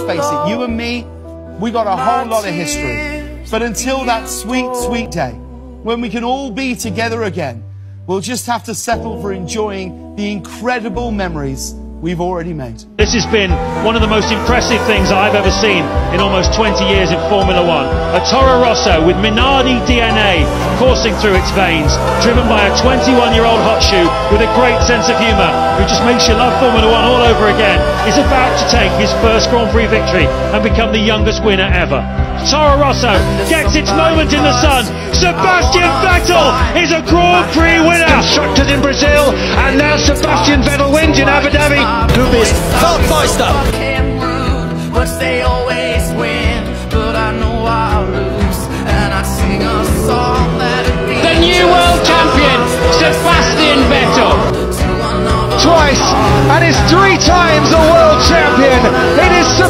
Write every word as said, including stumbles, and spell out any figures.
face it, you and me, we got a whole lot of history. But until that sweet, sweet day, when we can all be together again, we'll just have to settle for enjoying the incredible memories we've already made. This has been one of the most impressive things I've ever seen in almost twenty years in Formula One. A Toro Rosso with Minardi D N A coursing through its veins, driven by a twenty-one-year-old hot shoe with a great sense of humour, who just makes you love Formula One all over again, is about to take his first Grand Prix victory and become the youngest winner ever. Toro Rosso gets its moment in the sun. Sebastian Vettel is a Grand Prix winner. Constructed in Brazil, and now Sebastian Vettel wins in Abu Dhabi. Du bist Weltmeister. But they always win, but I know I'll lose, and I sing a song that the new world champion, Sebastian Vettel. Twice, and is three times a world champion. It is